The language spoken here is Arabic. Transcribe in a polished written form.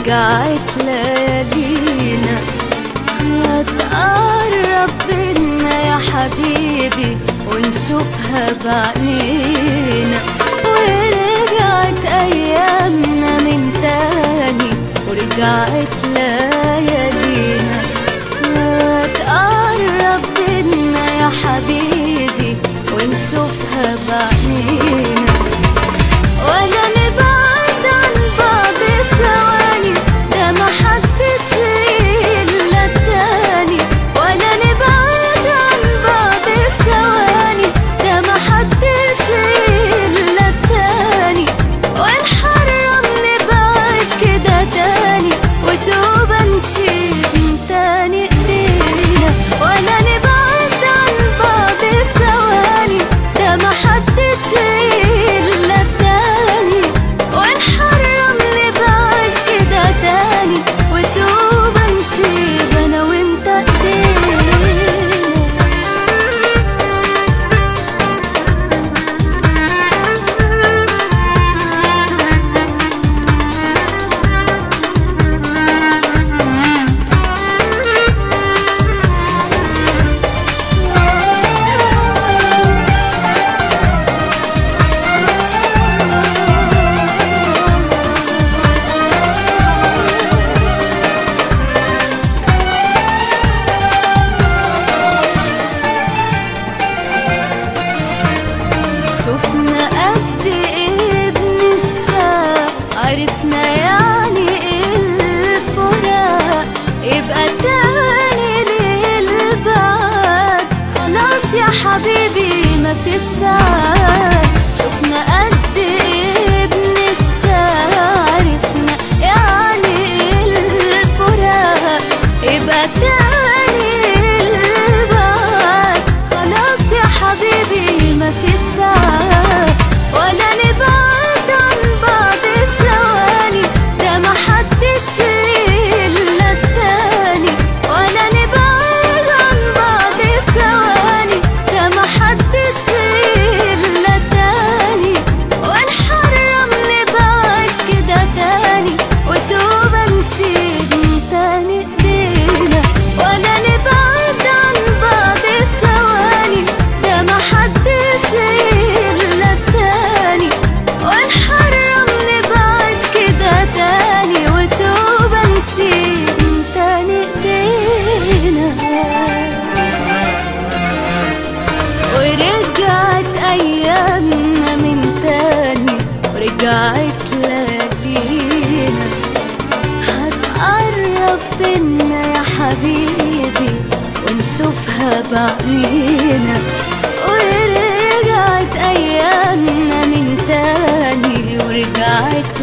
ورجعت ليالينا. هتقرب بينا يا حبيبي ونشوفها بعنينا، ورجعت أيامنا من تاني ورجعت ليالينا. هتقرب بينا يا حبيبي ونشوفها بعنينا، ولا نبعد عن بعض ثواني، ده محدش إلا التاني. ولا نبعد عن بعض ثواني، ده محدش إلا التاني. ونحرم نبعد كده تاني وتوبة نسيب تاني ايدينا. ولا نبعد عن بعض ثواني، ده محدش إلا التاني. ونحرم نبعد كده تاني وتوبة نسيب أنا وإنت ايدينا. شوفنا قد ايه بنشتاق، عرفنا يعني ايه الفراق. يبقى تاني للبعد، خلاص يا حبيبي مفيش بعد. شوفنا قد ايه بنشتاق، عرفنا يعني ايه الفراق. يبقى تاني للبعد، خلاص يا حبيبي مفيش بعد. ولا نبعد عن بعض ثواني، ده محدش إلا التاني. ولا نبعد عن بعض ثواني، ده محدش إلا التاني. ونحرم نبعد كده تاني وتوبة نسيب تاني ايدينا. ولا نبعد عن بعض ثواني، ده محدش إلا التاني. ونحرم نبعد كده تاني وتوبة نسيب تاني ايدينا. ورجعت أيامنا من تاني ورجعت ليالينا. هتقرب بينا يا حبيبي ونشوفها بعنينا، ورجعت أيامنا من تاني ورجعت